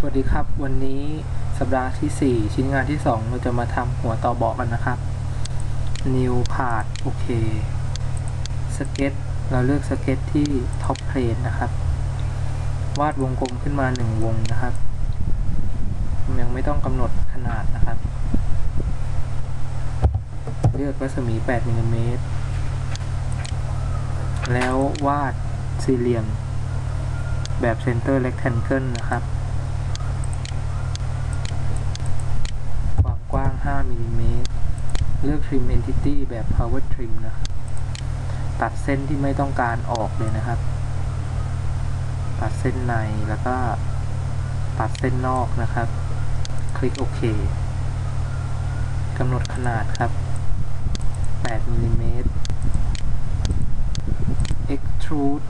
วัสดีครับวันนี้สัปดาห์ที่4ชิ้นงานที่2เราจะมาทำหัวต่อเบาะกันนะครับ New Part โอเคสเก็ตเราเลือกสเก็ตที่ Top Plane นะครับวาดวงกลมขึ้นมา1วงนะครับยังไม่ต้องกำหนดขนาดนะครับเลือกรัศมี8มิลลิเมตรแล้ววาดสี่เหลี่ยมแบบ Center Rectangle นะครับความกว้าง5มิลลิเมตรเลือก Trim Entity แบบ Power Trim นะครับตัดเส้นที่ไม่ต้องการออกเลยนะครับตัดเส้นในแล้วก็ตัดเส้นนอกนะครับคลิกโอเคกำหนดขนาดครับ8มิลลิเมตร Extrude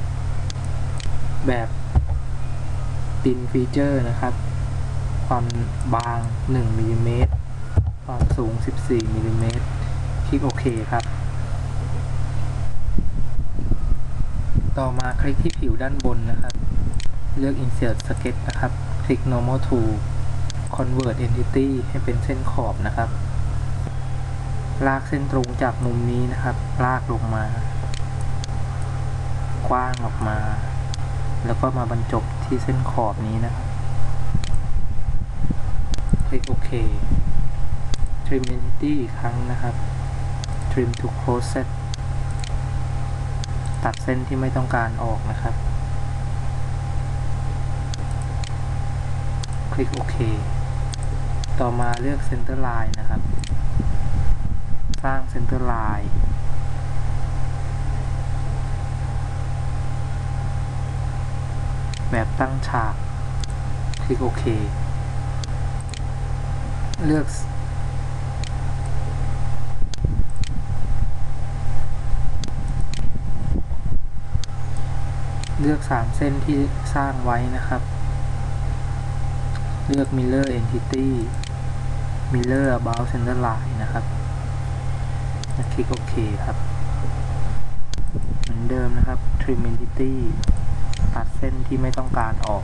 แบบตินฟีเจอร์นะครับความบาง1มิลลิเมตรความสูง14มิลลิเมตรคลิกโอเคครับต่อมาคลิกที่ผิวด้านบนนะครับเลือก Insert Sketch นะครับคลิก Normal Tool Convert Entity ให้เป็นเส้นขอบนะครับลากเส้นตรงจากมุมนี้นะครับลากลงมากว้างออกมาแล้วก็มาบรรจบที่เส้นขอบนี้นะครับคลิกโอเค Trim Entity อีกครั้งนะครับ Trim to Closest ตัดเส้นที่ไม่ต้องการออกนะครับคลิกโอเคต่อมาเลือก Center Line นะครับสร้าง Center Line แบบตั้งฉากคลิกโอเคเลือก3เส้นที่สร้างไว้นะครับเลือก Mirror Entity Mirror About Center Line นะครับคลิกโอเคครับเหมือนเดิมนะครับ Trim Entity ตัดเส้นที่ไม่ต้องการออก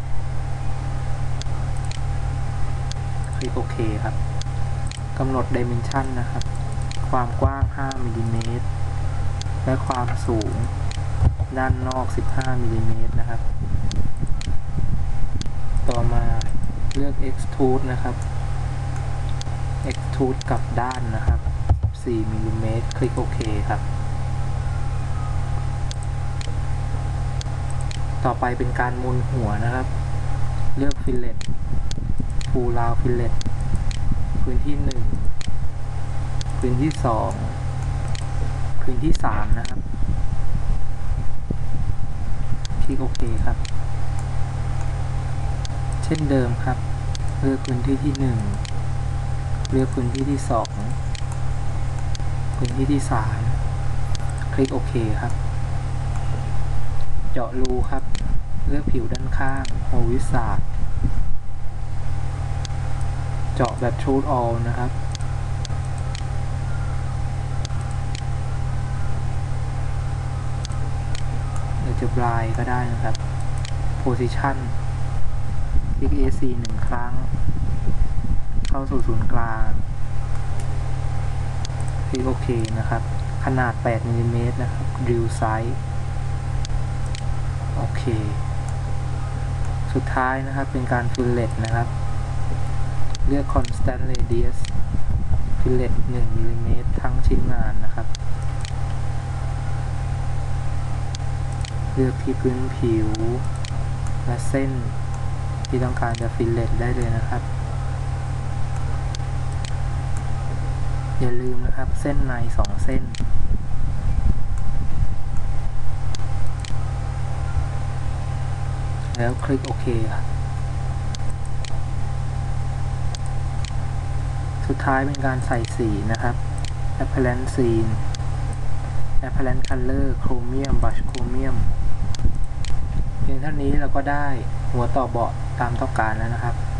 คลิกโอเคครับกำหนด Dimension นะครับความกว้าง5มิลลิเมตรและความสูงด้านนอก15มิลลิเมตรนะครับต่อมาเลือก Extrude นะครับ Extrude กลับด้านนะครับ4มิลลิเมตรคลิกโอเคครับต่อไปเป็นการหมุนหัวนะครับเลือก Fillet Full Round Fillet พื้นที่1พื้นที่2พื้นที่3นะครับคลิกโอเคครับเช่นเดิมครับเลือกพื้นที่ที่1เลือกพื้นที่ที่2พื้นที่ที่3คลิกโอเคครับเจาะรูครับเลือกผิวด้านข้าง Hole Wizard เจาะแบบ Shoot All นะครับหรือจะ Blind ก็ได้นะครับ Position คลิก AC 1 ครั้งเข้าสู่ศูนย์กลางคลิกโอเคนะครับขนาด8มิลลิเมตรนะครับ Drill Size โอเคสุดท้ายนะครับเป็นการ Fillet นะครับเลือก Constant Radius Fillet 1มิลลิเมตรทั้งชิ้นงานนะครับเลือกที่พื้นผิวและเส้นที่ต้องการจะ Fillet ได้เลยนะครับอย่าลืมนะครับเส้นใน2เส้นแล้วคลิกโอเคครับสุดท้ายเป็นการใส่สีนะครับ Apparent Scene Apparent Color Chromium Brush Chromium เพียงเท่านี้เราก็ได้หัวต่อเบาะตามต้องการแล้วนะครับ